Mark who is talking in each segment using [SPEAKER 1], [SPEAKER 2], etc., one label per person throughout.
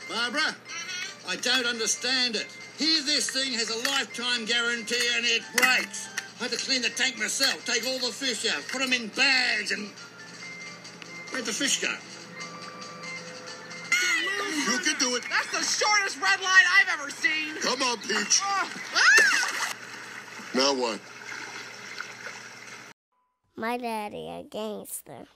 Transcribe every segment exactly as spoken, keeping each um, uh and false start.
[SPEAKER 1] Barbara, I don't understand it. Here this thing has a lifetime guarantee and it breaks. I had to clean the tank myself, take all the fish out, put them in bags and... Where'd the fish go?
[SPEAKER 2] You can do it.
[SPEAKER 3] That's the shortest red line I've ever seen.
[SPEAKER 2] Come on, Peach.
[SPEAKER 3] Uh, ah!
[SPEAKER 2] Now what?
[SPEAKER 4] My daddy a gangster.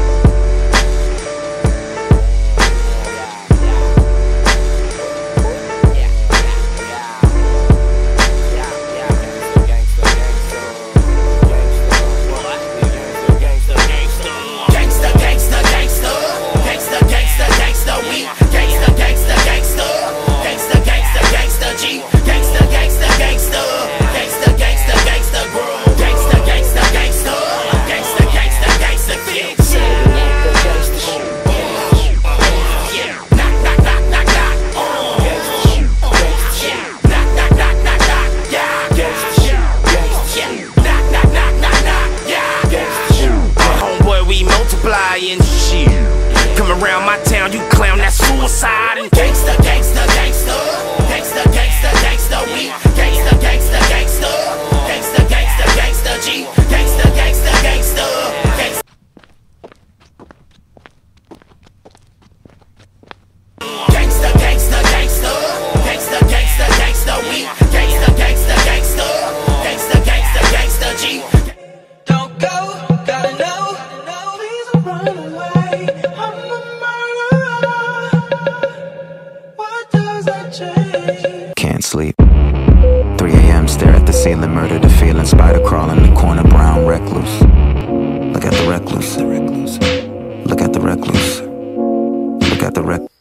[SPEAKER 5] Shit. Come around my town, you clown, that's suicide. And gangsta, gangsta, gangsta, gangsta, gangsta, gangsta, we gangsta, gangsta, gangsta, gangsta, gangsta, gangsta, G, gangsta, gangsta, gangsta, gangsta. Gangsta, gangsta, gangsta, gangsta, gangsta, gangsta, we gangsta, gangsta, gangsta, gangsta, gangsta, gangsta, G.
[SPEAKER 6] Don't go, gotta know. Run away, I'm a murderer. What does that change?
[SPEAKER 7] Can't sleep. three A M stare at the ceiling, murder the feeling. Spider crawling in the corner, brown recluse. Look at the recluse. Look at the recluse. Look at the rec.